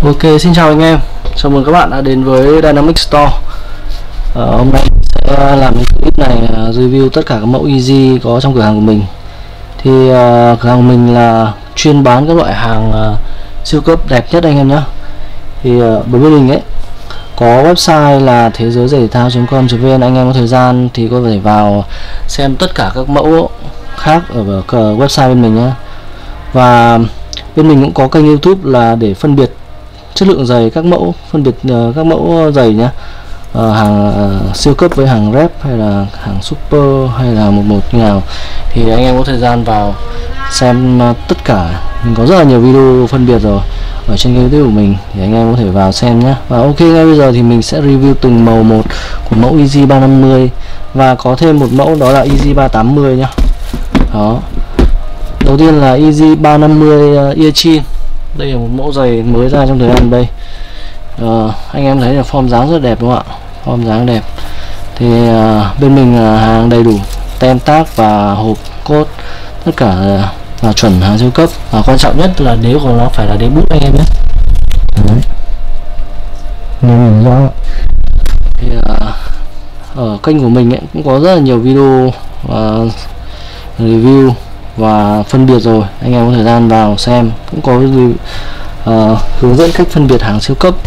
Ok, xin chào anh em. Chào mừng các bạn đã đến với Dynamic Store. Hôm nay mình sẽ làm cái clip này review tất cả các mẫu Easy có trong cửa hàng của mình. Thì cửa hàng của mình là chuyên bán các loại hàng siêu cấp đẹp nhất anh em nhé. Thì đối với mình ấy có website là thế giới giày thể thao.com.vn, anh em có thời gian thì có thể vào xem tất cả các mẫu khác ở website bên mình nhé. Và bên mình cũng có kênh YouTube là để phân biệt chất lượng giày, các mẫu phân biệt các mẫu giày nhé, hàng siêu cấp với hàng rep hay là hàng super hay là một như nào, thì anh em có thời gian vào xem tất cả. Mình có rất là nhiều video phân biệt rồi ở trên YouTube của mình, thì anh em có thể vào xem nhé. Và ok, ngay bây giờ thì mình sẽ review từng màu một của mẫu Easy 350 và có thêm một mẫu đó là Easy 380 nhá. Đó, đầu tiên là Easy 350 Earchin. Đây là một mẫu giày mới ra trong thời gian đây. Anh em thấy là form dáng rất đẹp đúng không ạ? Form dáng đẹp. Thì bên mình hàng đầy đủ tem tag và hộp code, tất cả là chuẩn hàng siêu cấp. Và quan trọng nhất là đế của nó phải là đế bút anh em nhé. Đấy. Nhìn rõ. Thì ở kênh của mình ấy, cũng có rất là nhiều video review và phân biệt rồi, anh em có thời gian vào xem. Cũng có hướng dẫn cách phân biệt hàng siêu cấp.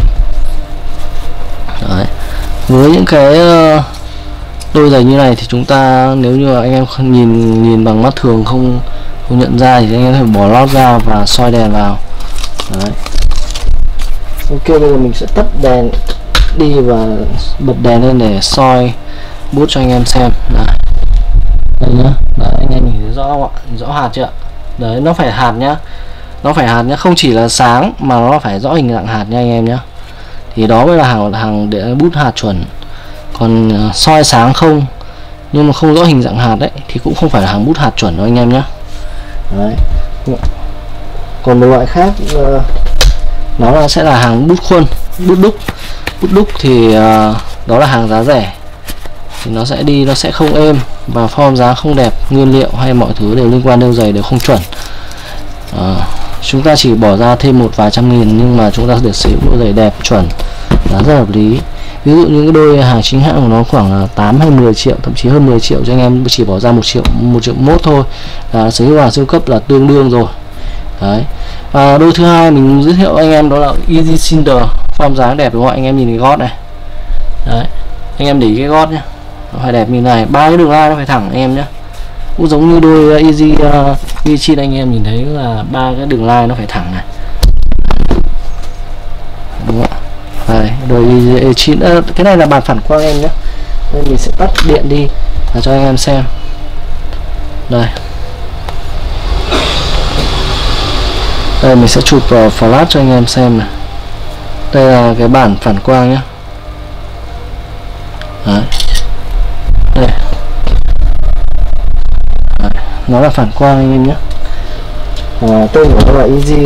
Đấy. Với những cái đôi giày như này thì chúng ta, nếu như anh em nhìn bằng mắt thường không nhận ra thì anh em phải bỏ lót ra và soi đèn vào. Đấy. Ok, bây giờ mình sẽ tắt đèn đi và bật đèn lên để soi bút cho anh em xem. Đấy. Đây nhá, đấy, anh em nhìn thấy rõ hạt chưa? Đấy, nó phải hạt nhá, nó phải hạt nhá, không chỉ là sáng mà nó phải rõ hình dạng hạt nha anh em nhá. Thì đó mới là hàng để bút hạt chuẩn. Còn soi sáng không nhưng mà không rõ hình dạng hạt đấy thì cũng không phải là hàng bút hạt chuẩn đâu anh em nhá. Đấy. Còn một loại khác nó sẽ là hàng bút khuôn, bút đúc thì đó là hàng giá rẻ, thì nó sẽ đi, nó sẽ không êm và form dáng không đẹp, nguyên liệu hay mọi thứ đều liên quan đến giày đều không chuẩn. Chúng ta chỉ bỏ ra thêm một vài trăm nghìn nhưng mà chúng ta được sử dụng đôi giày đẹp chuẩn, giá rất hợp lý. Ví dụ những cái đôi hàng chính hãng của nó khoảng là 8 hay 10 triệu, thậm chí hơn 10 triệu, cho anh em chỉ bỏ ra 1 triệu mốt thôi là sở hữu hàng siêu cấp là tương đương rồi. Đấy. Và đôi thứ hai mình giới thiệu anh em đó là Easy Cinder, form dáng đẹp đúng không? Anh em nhìn cái gót này. Đấy. Anh em để ý cái gót nhá, nó phải đẹp như này, ba cái đường line nó phải thẳng anh em nhé. Cũng giống như đôi Easy Earchin, anh em nhìn thấy là ba cái đường line nó phải thẳng này, đúng không ạ? Đây, đôi Easy Earchin, cái này là bàn phản quang em nhé. Nên mình sẽ tắt điện đi và cho anh em xem. Đây, đây mình sẽ chụp vào flash cho anh em xem này. Đây là cái bản phản quang nhé. Đấy. Đây. Đấy. Nó là phản quang anh em nhé. Tên của nó là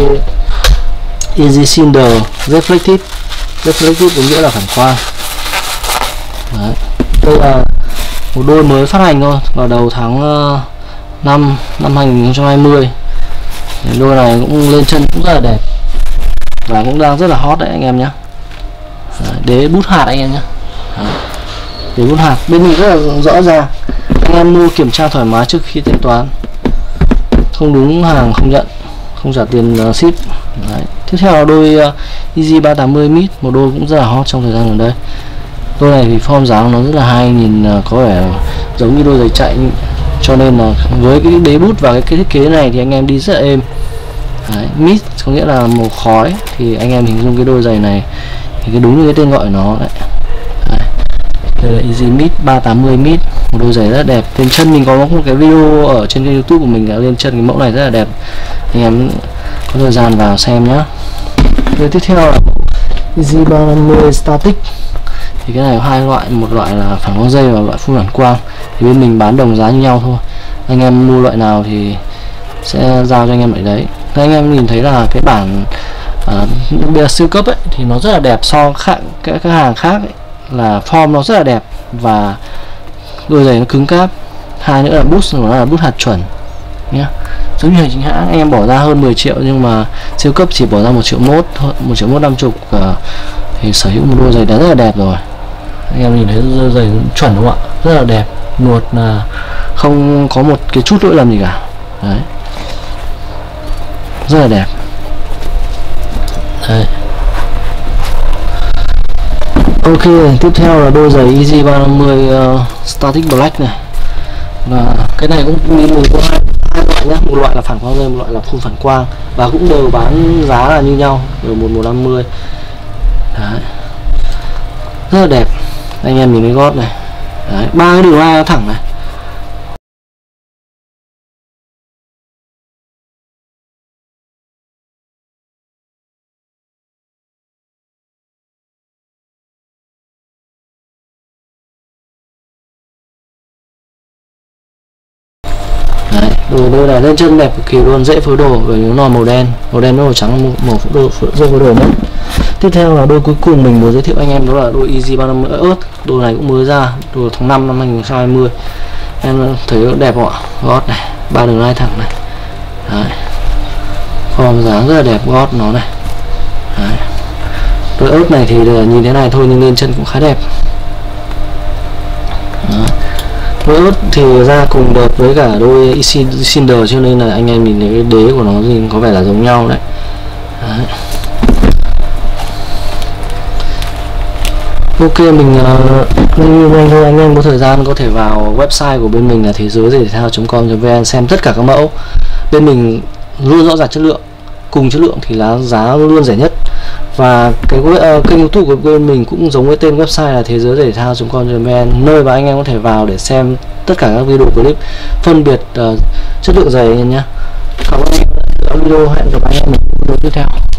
Easy Cinder Reflective. Reflective có nghĩa là phản quang. Đấy. Đây là một đôi mới phát hành thôi vào đầu tháng 5 năm 2020. Đôi này cũng lên chân cũng rất là đẹp và cũng đang rất là hot đấy anh em nhé. Đế bút hạt anh em nhé. Để bút hạt bên mình rất là rõ ràng, anh em mua kiểm tra thoải mái trước khi thanh toán, không đúng hàng không nhận, không trả tiền ship. Đấy. Tiếp theo là đôi Easy 380 mid, một đôi cũng rất là hot trong thời gian gần đây. Đôi này thì form dáng nó rất là hay, nhìn có vẻ giống như đôi giày chạy, cho nên là với cái đế bút và cái thiết kế này thì anh em đi rất là êm. Đấy. Mid có nghĩa là màu khói, thì anh em hình dung cái đôi giày này thì cái đúng như cái tên gọi nó đấy. Đây là Easy Mid 380 Mid, một đôi giày rất đẹp. Lên chân mình có một cái video ở trên kênh YouTube của mình đã lên chân cái mẫu này rất là đẹp, anh em có thời gian vào xem nhé. Rồi tiếp theo là Easy 350 Static. Thì cái này có hai loại, một loại là phản quang dây và loại phun phản quang. Thì bên mình bán đồng giá như nhau thôi, anh em mua loại nào thì sẽ giao cho anh em loại đấy. Thế anh em nhìn thấy là cái bản siêu cấp ấy thì nó rất là đẹp so các hàng khác ấy, là form nó rất là đẹp và đôi giày nó cứng cáp. Hai nữa là bút của nó là bút hạt chuẩn nhé, giống như hành chính hãng anh em bỏ ra hơn 10 triệu nhưng mà siêu cấp chỉ bỏ ra 1 triệu mốt thôi, 1 triệu mốt 50 thì sở hữu một đôi giày đá rất là đẹp rồi. Anh em nhìn thấy giày chuẩn đúng không ạ, rất là đẹp, nuột là không có một cái chút lỗi lầm gì cả. Đấy, rất là đẹp. Đấy. Ok, tiếp theo là đôi giày Easy 350 Static Black này. Và cái này cũng mình có hai loại nhé, một loại là phản quang rơi, một loại là full phản quang, và cũng đều bán giá là như nhau, đều 1150. Đấy, rất là đẹp. Anh em nhìn cái gót này, đấy, ba cái đường line thẳng này. Đấy, đôi này lên chân đẹp cực kỳ luôn, dễ phối đồ, bởi nó màu đen màu trắng, màu dễ phối đồ nhất. Tiếp theo là đôi cuối cùng mình muốn giới thiệu anh em, đó là đôi Easy 350 Earth. Đôi này cũng mới ra, đôi tháng 5 năm 2020. Em thấy đẹp không ạ? Gót này, ba đường line thẳng này. Đấy, form dáng rất là đẹp gót nó này. Đấy. Đôi Earth này thì nhìn thế này thôi nhưng lên chân cũng khá đẹp. Đấy. Đôi Earth thì ra cùng đợt với cả đôi Cinder, cho nên là anh em nhìn thấy cái đế của nó thì có vẻ là giống nhau đấy. Đấy. Ok, mình nhanh thôi, anh em có thời gian có thể vào website của bên mình là thế giới thể thao.com.vn xem tất cả các mẫu. Bên mình luôn rõ ràng chất lượng, cùng chất lượng thì là giá luôn rẻ nhất. Và cái kênh YouTube của bên mình cũng giống với tên website là thế giới thể thao.com.vn, nơi mà anh em có thể vào để xem tất cả các video clip phân biệt chất lượng giày nhé. Cảm ơn anh em đã theo dõi video, hẹn gặp anh em ở video tiếp theo.